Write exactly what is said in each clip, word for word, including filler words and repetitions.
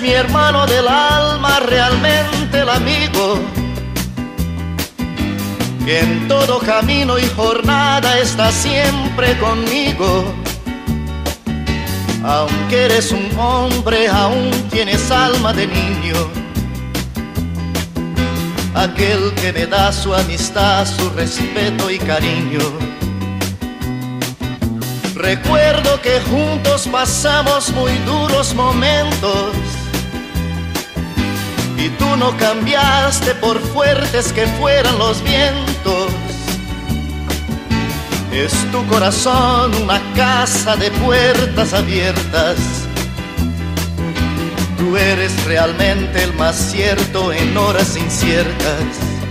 mi hermano del alma, realmente el amigo, que en todo camino y jornada está siempre conmigo. Aunque eres un hombre, aún tienes alma de niño, aquel que me da su amistad, su respeto y cariño. Recuerdo que juntos pasamos muy duros momentos y tú no cambiaste por fuertes que fueran los vientos. Es tu corazón una casa de puertas abiertas. Tú eres realmente el más cierto en horas inciertas.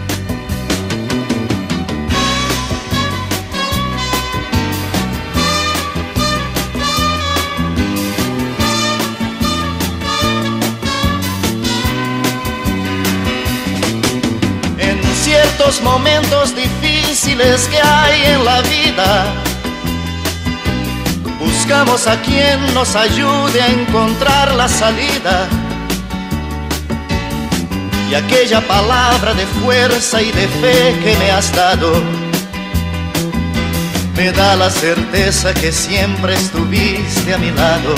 Ciertos momentos difíciles que hay en la vida, buscamos a quien nos ayude a encontrar la salida. Y aquella palabra de fuerza y de fe que me has dado me da la certeza que siempre estuviste a mi lado.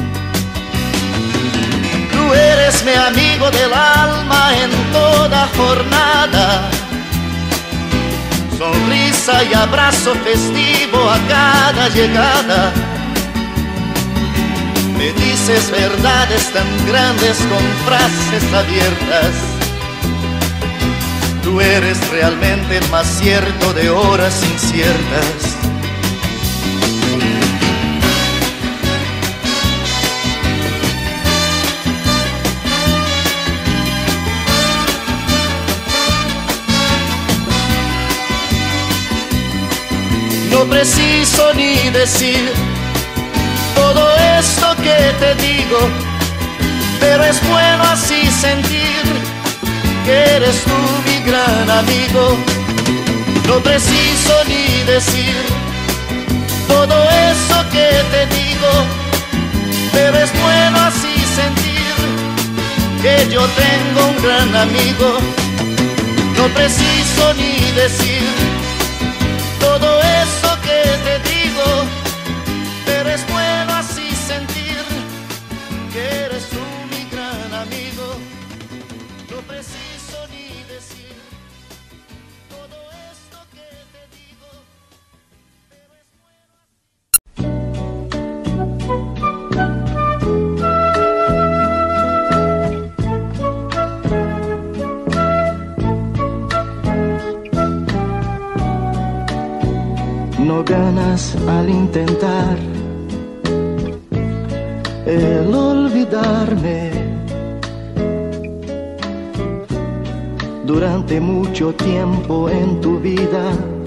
Tú eres mi amigo del alma en toda jornada, sonrisa y abrazo festivo a cada llegada. Me dices verdades tan grandes con frases abiertas. Tú eres realmente el más cierto de horas inciertas. No preciso ni decir todo esto que te digo, pero es bueno así sentir que eres tú mi gran amigo. No preciso ni decir todo eso que te digo, pero es bueno así sentir que yo tengo un gran amigo. No preciso ni decir todo eso que te digo, pero es bueno así sentir que eres tú mi gran amigo. No preciso ni decir todo esto que te digo, pero es No ganas al intentar el olvidarme. Durante mucho tiempo en tu vida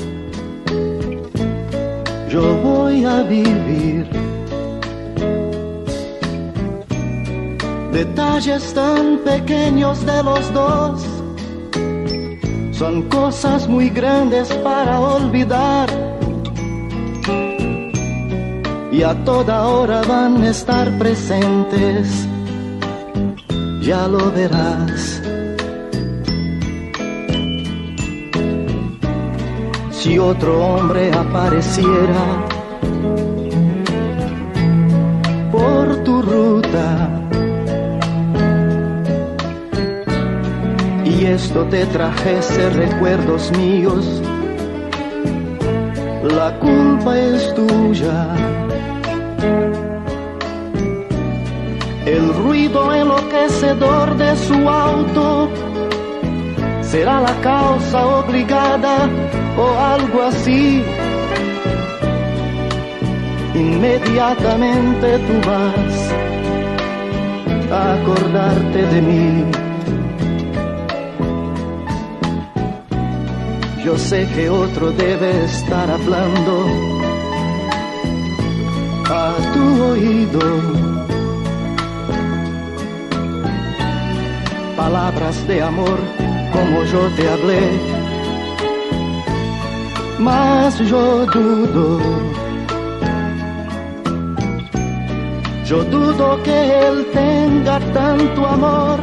yo voy a vivir detalles tan pequeños de los dos. Son cosas muy grandes para olvidar, y a toda hora van a estar presentes, ya lo verás. Si otro hombre apareciera por tu ruta y esto te trajese recuerdos míos, la culpa es tuya. El ruido enloquecedor de su auto será la causa obligada o algo así. Inmediatamente tú vas a acordarte de mí. Yo sé que otro debe estar hablando a tu oído, palabras de amor como yo te hablé, mas yo dudo. Yo dudo que él tenga tanto amor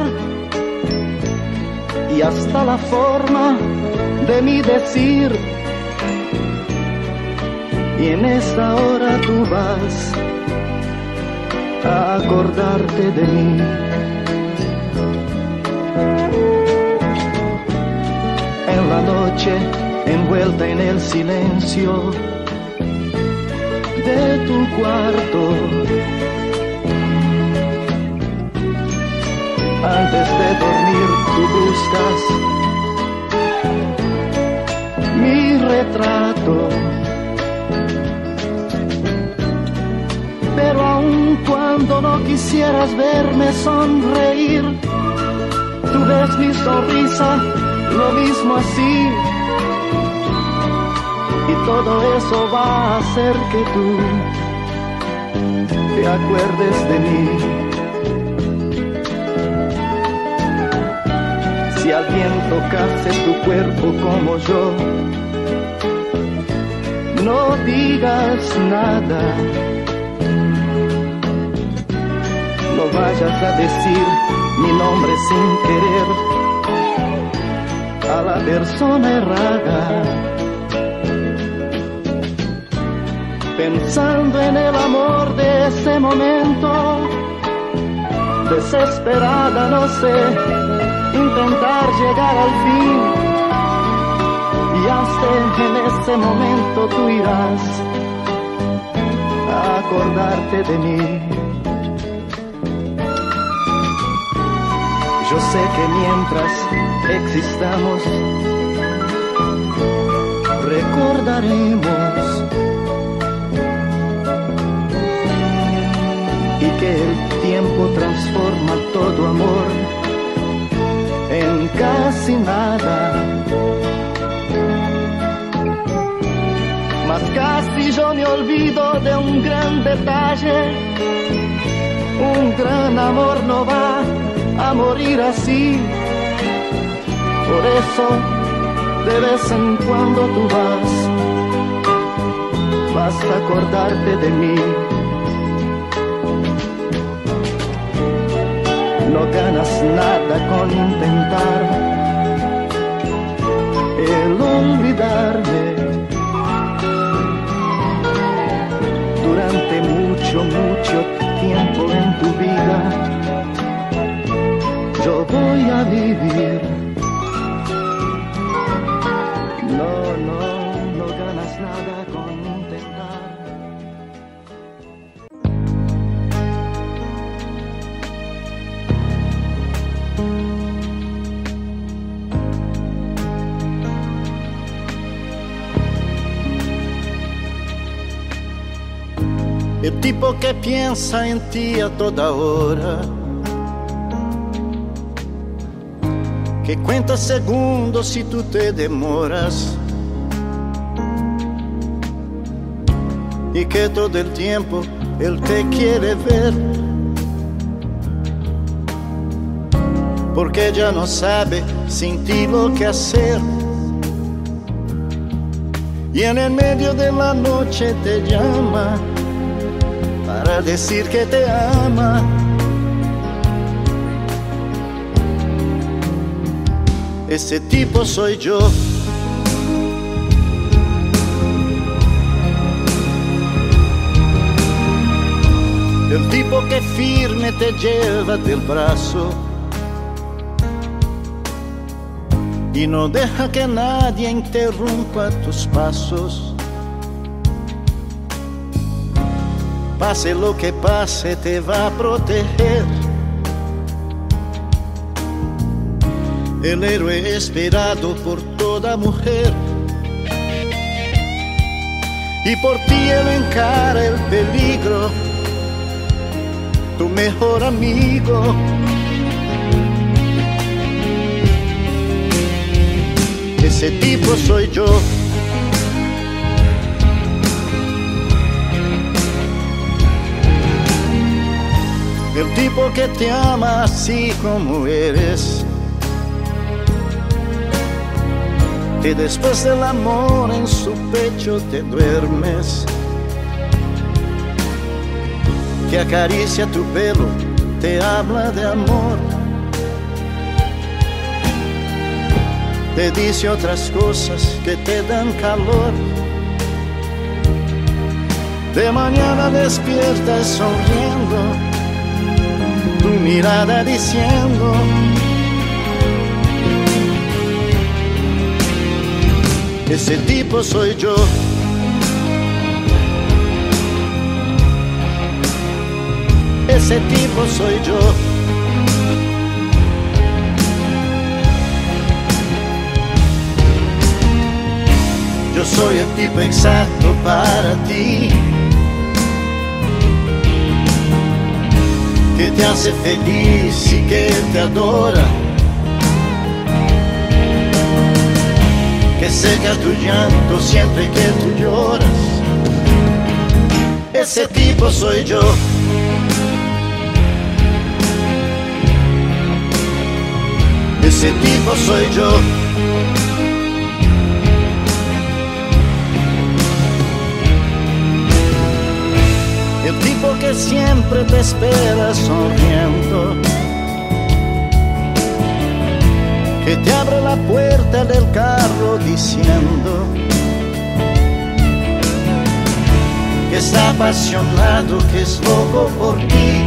y hasta la forma de mi decir. Y en esa hora tú vas a acordarte de mí. En la noche, envuelta en el silencio de tu cuarto, antes de dormir tú buscas mi retrato. Pero aun cuando no quisieras verme sonreír, tú ves mi sonrisa lo mismo así. Y todo eso va a hacer que tú te acuerdes de mí. Si alguien tocase tu cuerpo como yo, no digas nada. No vayas a decir mi nombre sin querer a la persona errada. Pensando en el amor de ese momento, desesperada, no sé, intentar llegar al fin. Y hasta en ese momento tú irás a acordarte de mí. Yo sé que mientras existamos, recordaremos y que el tiempo transforma todo amor en casi nada. Mas casi yo me olvido de un gran detalle. Un gran amor no va a morir así. Por eso de vez en cuando tú vas, vas a acordarte de mí. No ganas nada con intentar el olvidarme. Durante mucho, mucho tiempo en tu vida yo voy a vivir. No, no, no ganas nada con intentar. El tipo que piensa en ti a toda hora, que cuenta segundos si tú te demoras, y que todo el tiempo él te quiere ver, porque ya no sabe sin ti lo que hacer. Y en el medio de la noche te llama para decir que te ama. Ese tipo soy yo. El tipo que firme te lleva del brazo y no deja que nadie interrumpa tus pasos. Pase lo que pase, te va a proteger. El héroe esperado por toda mujer. Y por ti él encara el peligro, tu mejor amigo. Ese tipo soy yo. El tipo que te ama así como eres, y después del amor en su pecho te duermes. que acaricia tu pelo, te habla de amor, te dice otras cosas que te dan calor. De mañana despiertas sonriendo, tu mirada diciendo: ese tipo soy yo. Ese tipo soy yo. Yo soy el tipo exacto para ti, que te hace feliz y que te adora, que seca tu llanto siempre que tú lloras. Ese tipo soy yo. Ese tipo soy yo. El tipo que siempre te espera sonriendo, que te abre la puerta del carro diciendo que está apasionado, que es loco por ti.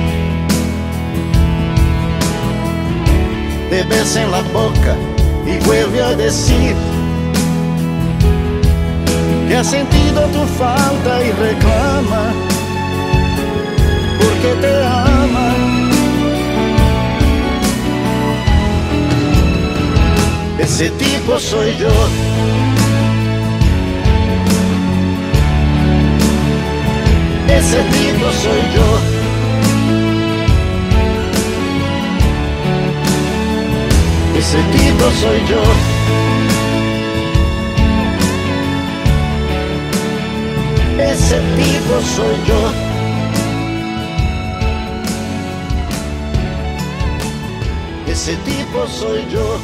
Te besa en la boca y vuelve a decir que ha sentido tu falta y reclama porque te ama. Ese tipo soy yo. Ese tipo soy yo. Ese tipo soy yo. Ese tipo soy yo. Ese tipo soy yo.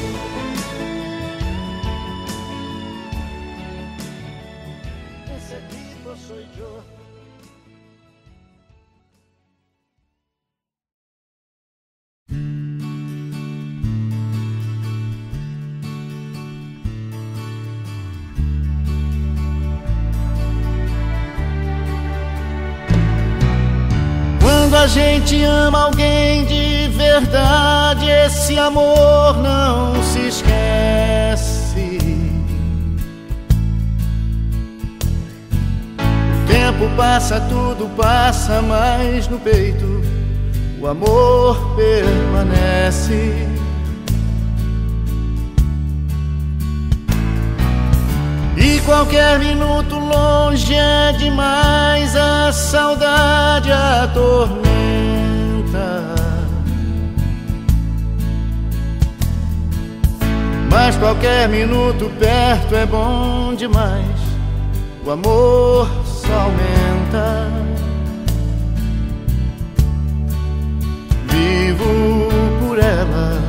Ese tipo soy yo. Quando a gente ama alguém de verdade, esse amor não se esquece. O tempo passa, tudo passa, mas no peito o amor permanece. E qualquer minuto longe é demais, a saudade atormenta. Mas qualquer minuto perto é bom demais, o amor só aumenta. Vivo por ela,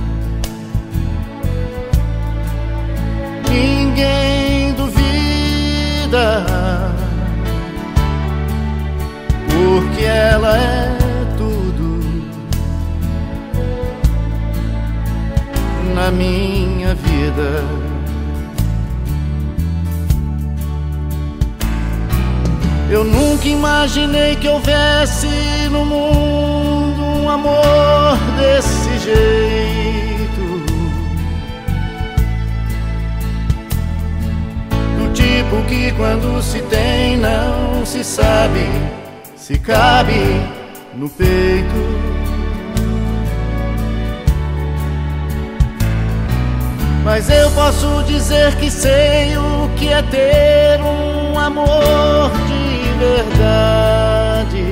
ninguém duvida, porque ela é tudo na minha vida. Eu nunca imaginei que houvesse no mundo um amor desse jeito, do tipo que quando se tem não se sabe se cabe no peito. Mas eu posso dizer que sei o que é ter um amor de verdade,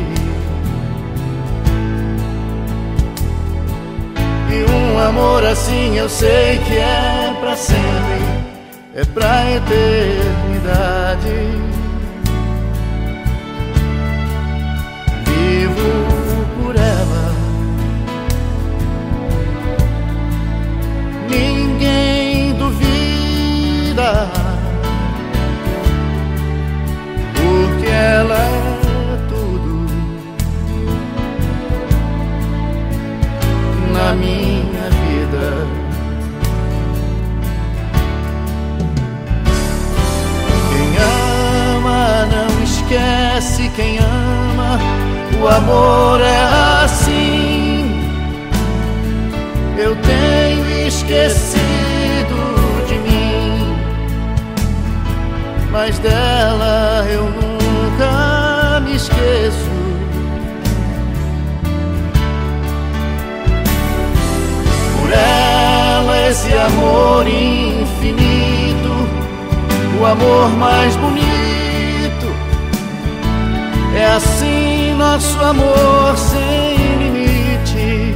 e um amor assim eu sei que é pra sempre, é pra eternidade. Vivo por ela, ninguém duvida, porque ela é tudo quem ama, o amor é assim. Eu tenho esquecido de mim, mas dela eu nunca me esqueço. Por ela esse amor infinito, o amor mais bonito. É assim nosso amor sem limite,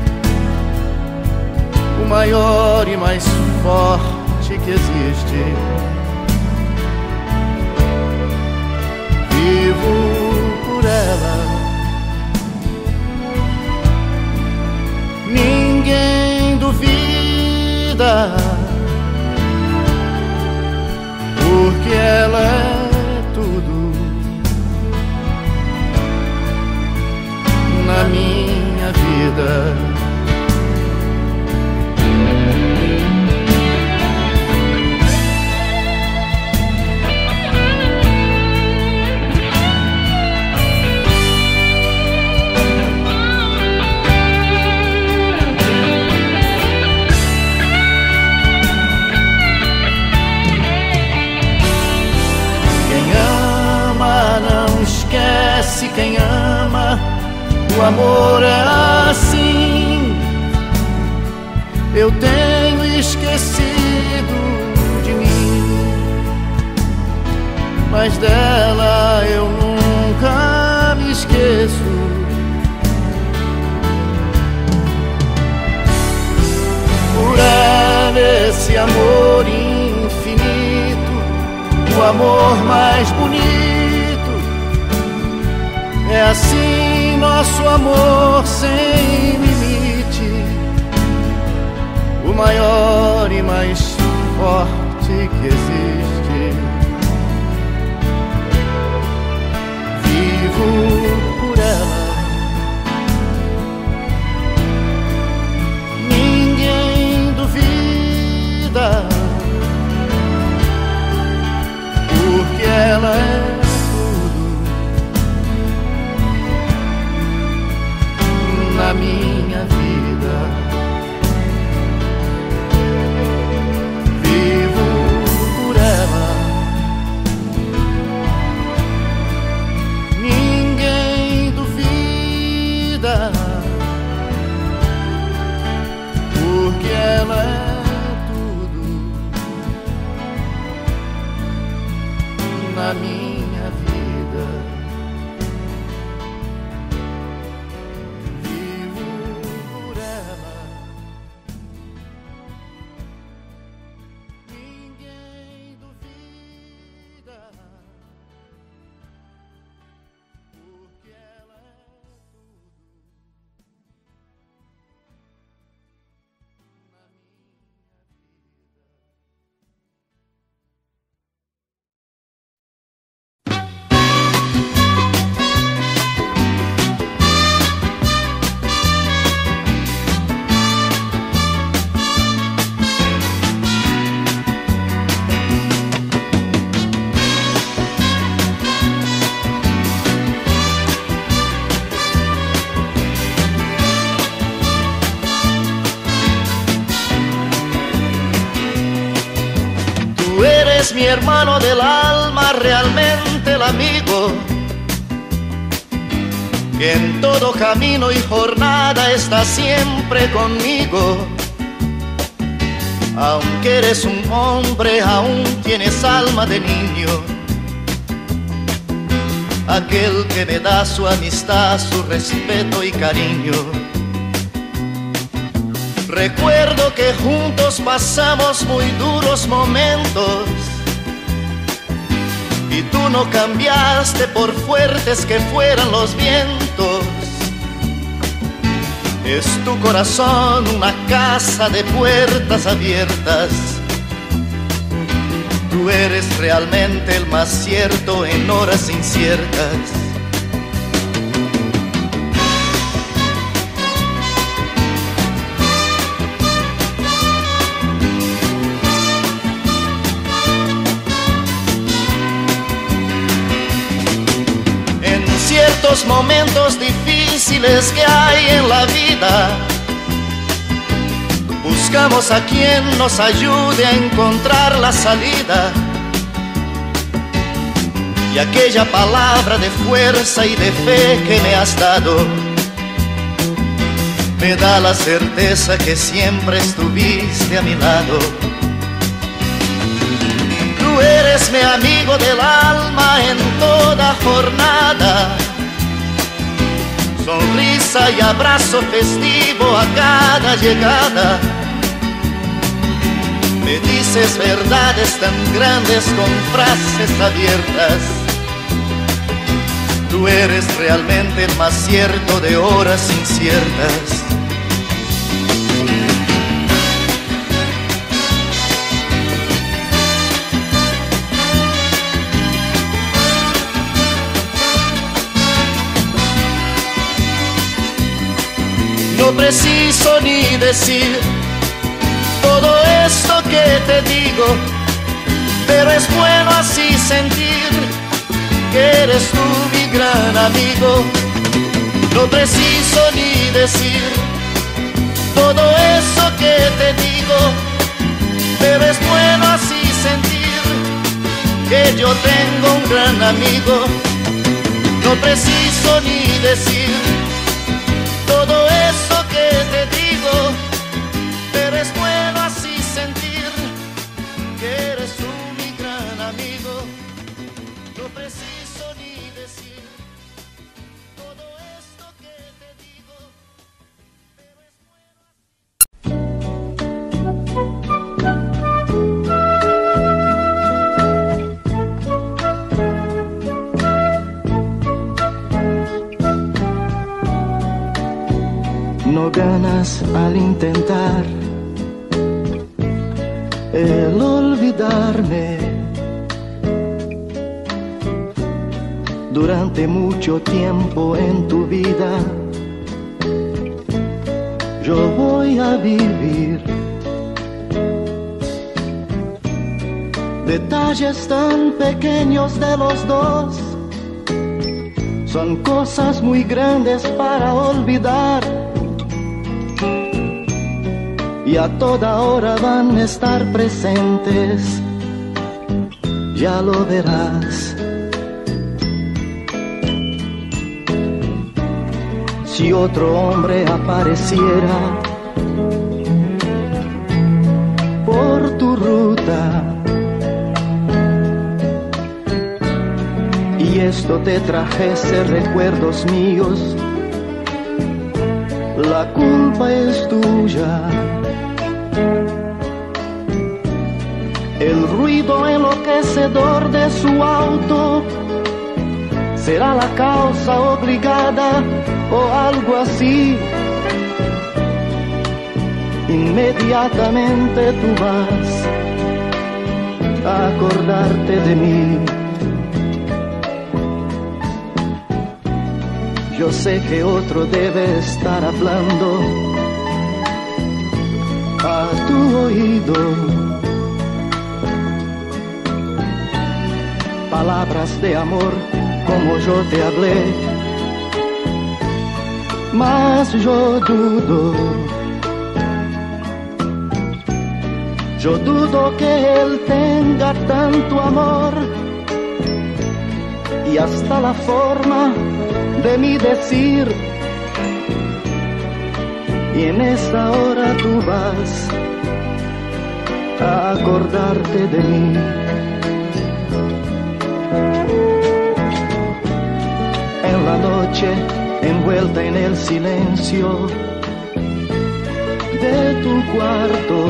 o maior e mais forte que existe. Vivo por ela, ninguém duvida, porque ela é tudo na minha vida. Quem ama não esquece, quem ama, o amor é assim. Eu tenho esquecido de mim, mas dela eu nunca me esqueço. Por ela esse amor infinito, o amor mais bonito. É assim nosso amor sem limite, o maior e mais forte que existe. Vivo por ela, ninguém duvida, porque ela é na minha vida. Vivo por ela, ninguém duvida, porque ela é tudo na minha vida. Mi hermano del alma, realmente el amigo que en todo camino y jornada está siempre conmigo. Aunque eres un hombre, aún tienes alma de niño, aquel que me da su amistad, su respeto y cariño. Recuerdo que juntos pasamos muy duros momentos, y tú no cambiaste por fuertes que fueran los vientos. Es tu corazón una casa de puertas abiertas. Tú eres realmente el más cierto en horas inciertas. En estos momentos difíciles que hay en la vida, buscamos a quien nos ayude a encontrar la salida. Y aquella palabra de fuerza y de fe que me has dado me da la certeza que siempre estuviste a mi lado. Tú eres mi amigo del alma en toda jornada, sonrisa y abrazo festivo a cada llegada. Me dices verdades tan grandes con frases abiertas. Tú eres realmente el más cierto de horas inciertas. No preciso ni decir todo esto que te digo, pero es bueno así sentir que eres tú mi gran amigo. No preciso ni decir todo eso que te digo, pero es bueno así sentir que yo tengo un gran amigo. No preciso ni decir todo eso que te digo, pero es bueno así sentir que eres tú mi gran amigo. No preciso ni decir todo esto que te digo, pero es bueno. No ganas al intentar el olvidarme. Durante mucho tiempo en tu vida yo voy a vivir detalles tan pequeños de los dos, son cosas muy grandes para olvidar. Y a toda hora van a estar presentes, ya lo verás. Si otro hombre apareciera por tu ruta y esto te trajese recuerdos míos, la culpa es tuya. El ruido enloquecedor de su auto será la causa obligada o algo así. Inmediatamente tú vas a acordarte de mí. Yo sé que otro debe estar hablando a tu oído, palabras de amor como yo te hablé, mas yo dudo, yo dudo que él tenga tanto amor y hasta la forma de mi decir. Y en esta hora tú vas a acordarte de mí. En la noche, envuelta en el silencio de tu cuarto,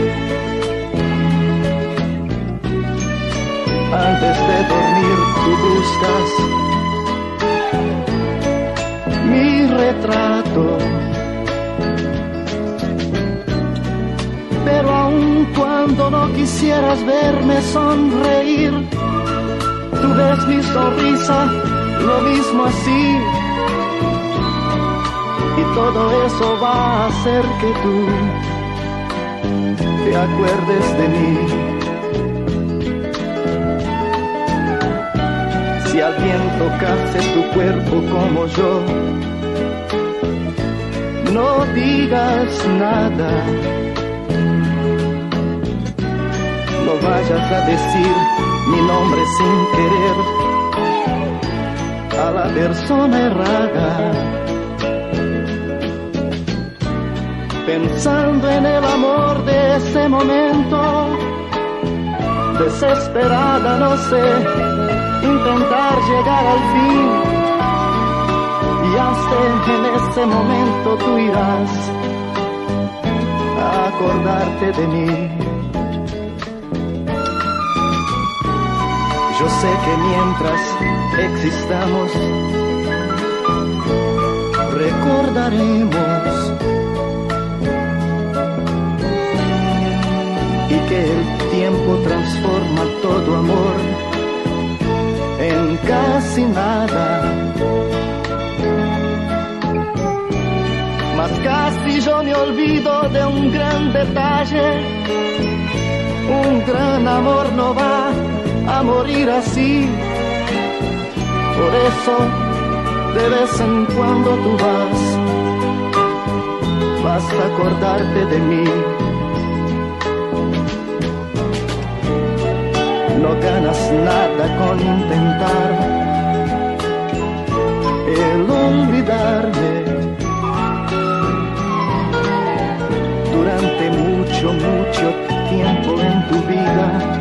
antes de dormir tú buscas mi retrato. Pero aun cuando no quisieras verme sonreír, tú ves mi sonrisa lo mismo así, y todo eso va a hacer que tú te acuerdes de mí. Si alguien tocase tu cuerpo como yo, no digas nada. No vayas a decir mi nombre sin querer a la persona errada. Pensando en el amor de ese momento, desesperada, no sé, intentar llegar al fin. Y hasta en ese momento tú irás a acordarte de mí. Yo sé que mientras existamos, recordaremos y que el tiempo transforma todo amor en casi nada. Mas casi yo me olvido de un gran detalle. Un gran amor no va a morir así. Por eso de vez en cuando tú vas, vas a acordarte de mí. No ganas nada con intentar el olvidarme. Durante mucho, mucho tiempo en tu vida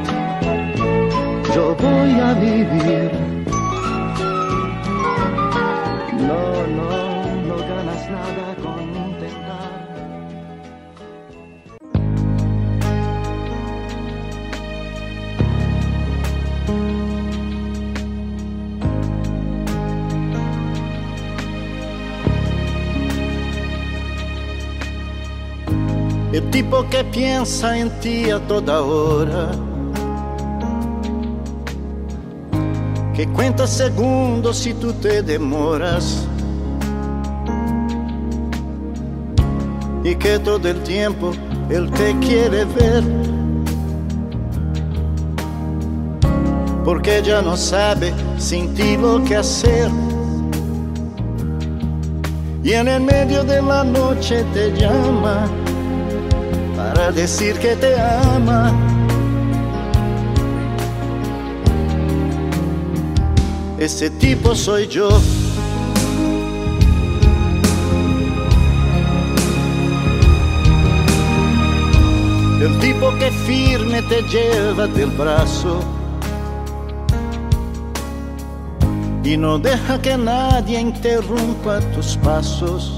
yo voy a vivir. No, no, no ganas nada con intentar. El tipo que piensa en ti a toda hora, que cuenta segundos si tú te demoras, y que todo el tiempo él te quiere ver, porque ya no sabe sin ti lo que hacer. Y en el medio de la noche te llama para decir que te ama. Ese tipo soy yo. El tipo que firme te lleva del brazo y no deja que nadie interrumpa tus pasos.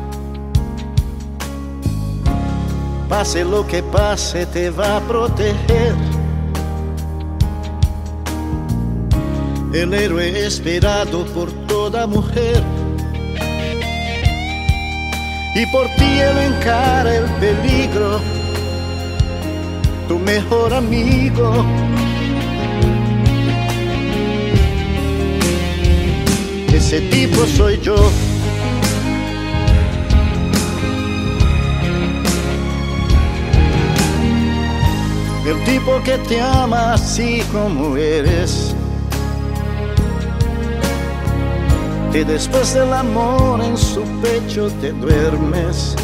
Pase lo que pase, te va a proteger. El héroe esperado por toda mujer. Y por ti él encara el peligro, tu mejor amigo. Ese tipo soy yo. El tipo que te ama así como eres, que después del amor en su pecho te duermes,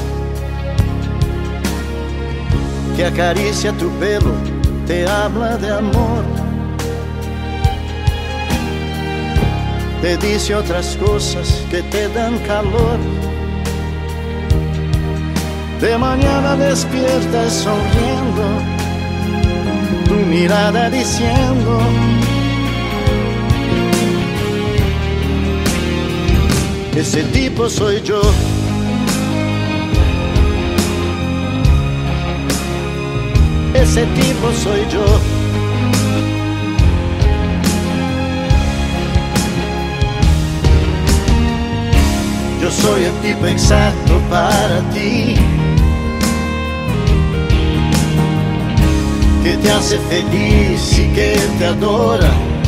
que acaricia tu pelo, te habla de amor, te dice otras cosas que te dan calor. De mañana despiertas sonriendo, tu mirada diciendo: ese tipo soy yo. Ese tipo soy yo. Yo soy el tipo exacto para ti, que te hace feliz y que te adora,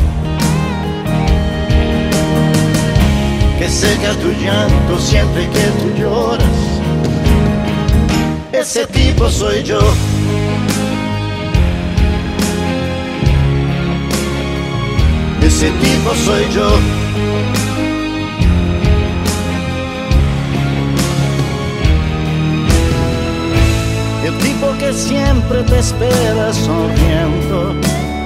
que seca tu llanto siempre que tú lloras. Ese tipo soy yo. Ese ese tipo soy yo. El tipo que siempre te espera sonriendo,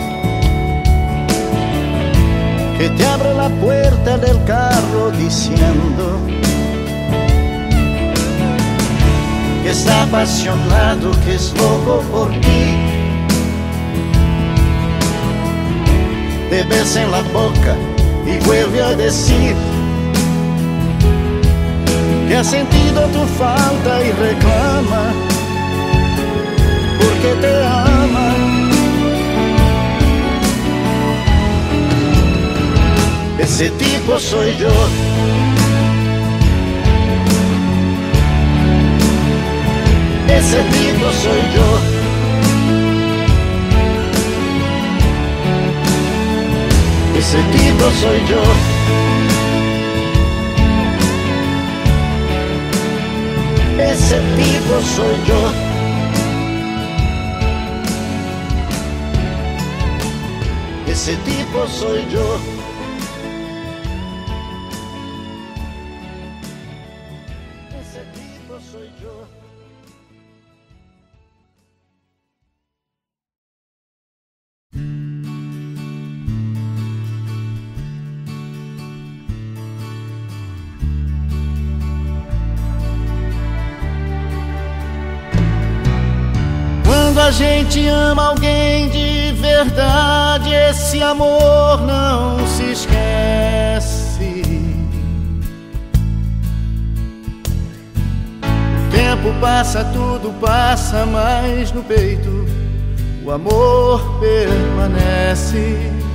que te abre la puerta del carro diciendo que está apasionado, que es loco por ti. Te besa en la boca y vuelve a decir que ha sentido tu falta y reclama porque te ama. Ese tipo soy yo. Ese tipo soy yo. Ese tipo soy yo. Ese tipo soy yo. Ese tipo soy yo. Ese tipo soy yo. Quando a gente ama alguém de verdade, esse amor não se esquece. O tempo passa, tudo passa, mas no peito o amor permanece.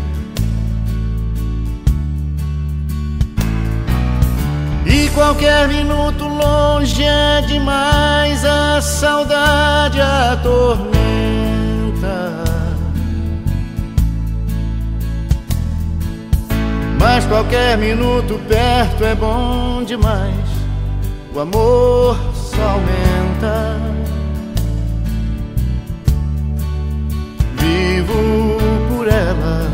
E qualquer minuto longe é demais, a saudade atormenta. Mas qualquer minuto perto é bom demais, o amor só aumenta. Vivo por ela,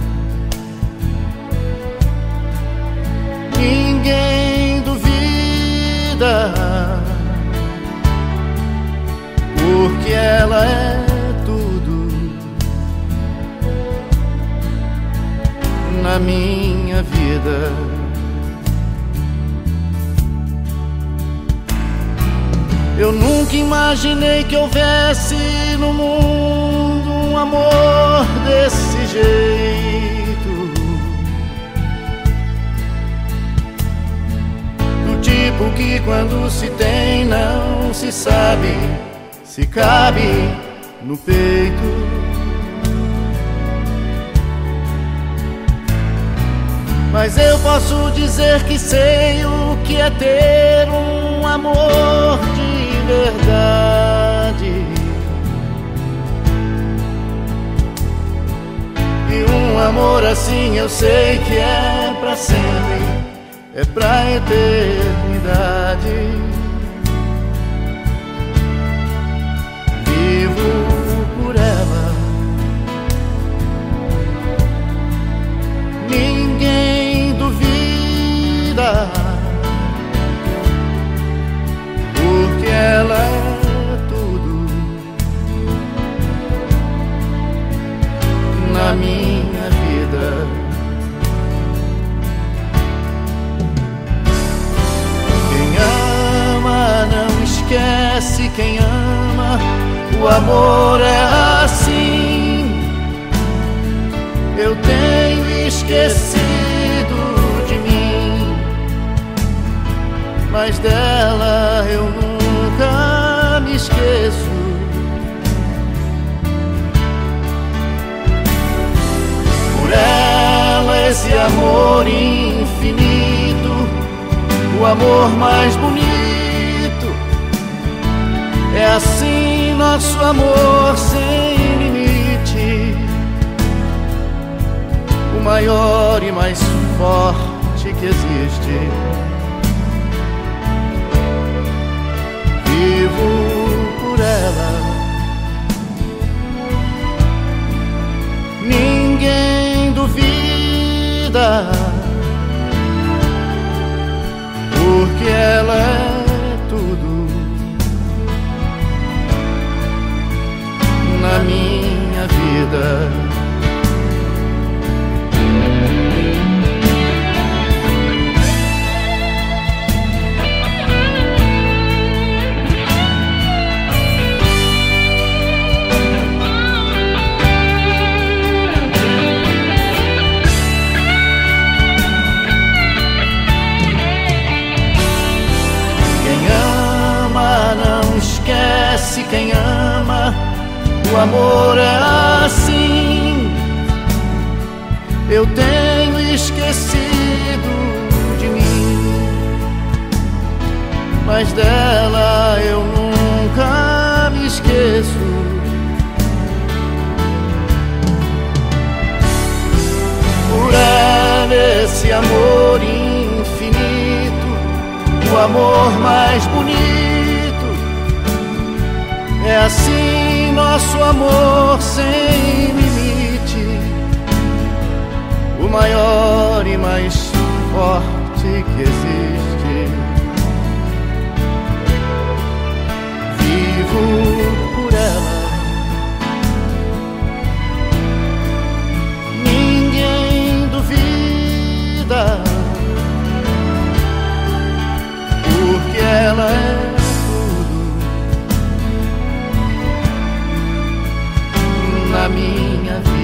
ninguém duvida, porque ela é tudo na minha vida. Eu nunca imaginei que houvesse no mundo um amor desse jeito, do tipo que quando se tem não se sabe se cabe no peito. Mas eu posso dizer que sei o que é ter um amor de verdade, e um amor assim eu sei que é pra sempre, é pra eternidade. Vivo por ela, ninguém duvida, porque ela é tudo na minha vida. Quem ama não esquece, quem ama, o amor é assim. Eu tenho esquecido de mim, mas dela eu nunca me esqueço. Por ela esse amor infinito, o amor mais bonito, é assim nosso amor sem limite, o maior e mais forte que existe. Vivo por ela, ninguém duvida, vida, porque ela é tudo na minha vida. Esquece quem ama, o amor é assim. Eu tenho esquecido de mim, mas dela eu nunca me esqueço. Por ela esse amor infinito, o amor mais bonito. É assim nosso amor sem limite, o maior e mais forte que existe. Vivo por ela, ninguém duvida, porque ela é na minha vida.